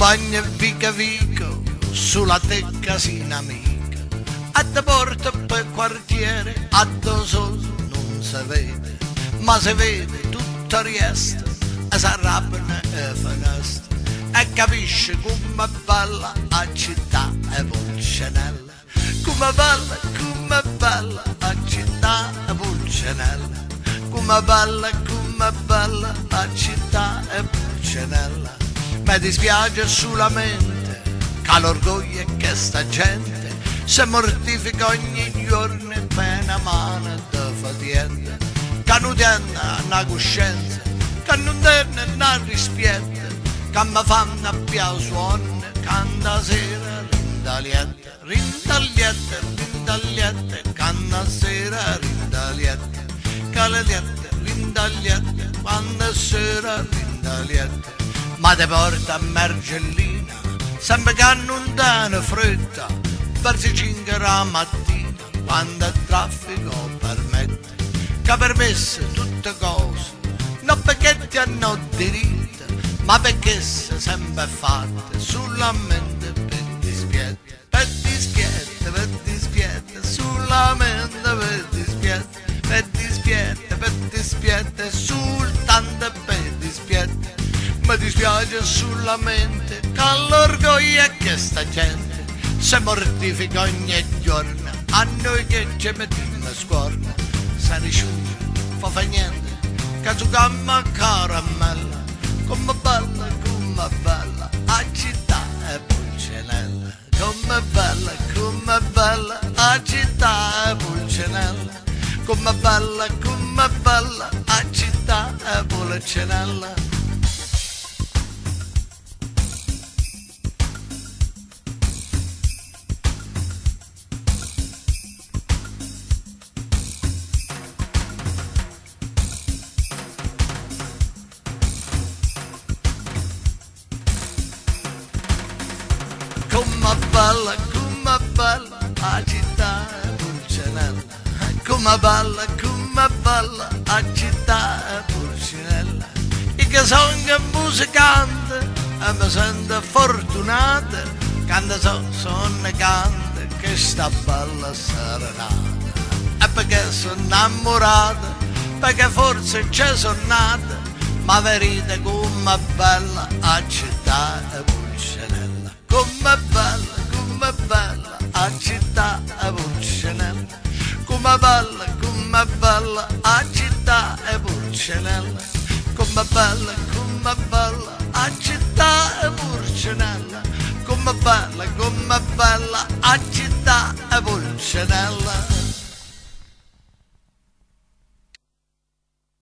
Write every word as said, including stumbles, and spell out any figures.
compagna vica vico sulla te casina amica, a te porta per quartiere, a te solo non si vede, ma si vede tutta riesta e si arrabbiano e finestre e capisce come bella a città e Pulcinella, come bella, come bella a città e Pulcinella, come bella, come bella a città e Pulcinella. Mi dispiace solamente che l'orgoglio è che sta gente si mortifica ogni giorno per una mano di fatica, che non tiene una coscienza, che non tiene una rispetto, che mi fanno più suono, canta sera rindalietta, rindalietta, rindalietta, canta sera rindalietta, calalietta, rindalietta, quando sera rindalietta. Ma te porta a Mergellina, sempre che non danno fretta, verso cinque la mattina, quando il traffico permette, che permesse tutte cose, non perché ti hanno diritto, ma perché si sempre fatte solamente per dispietto, per dispietto, per dispietto, solamente per dispietto, per dispietto, per dispietto, soltanto per dispietto. Mi dispiace solamente che l'orgoglio è che sta gente si mortifica ogni giorno, a noi che ci mettiamo scorna, se nessuno fa fa niente, che su gamma caramella, come bella, come bella, a città e Pulcinella, come bella, come bella, a città e Pulcinella, come bella, come bella, a città e Pulcinella. Come balla, come balla, a città e Pulcinella, come balla, come balla, a città e Pulcinella. E che sono musicante e mi sento fortunata, quando so, sono canta che sta bella serenata. E perché sono innamorata, perché forse c'è sono nata, ma vedete come bella a città e Pulcinella. Come bella, come bella, a città e Pulcinella, come bella, come bella, a città e Pulcinella, come bella, come bella, a città e Pulcinella, come bella, come bella, a città e Pulcinella.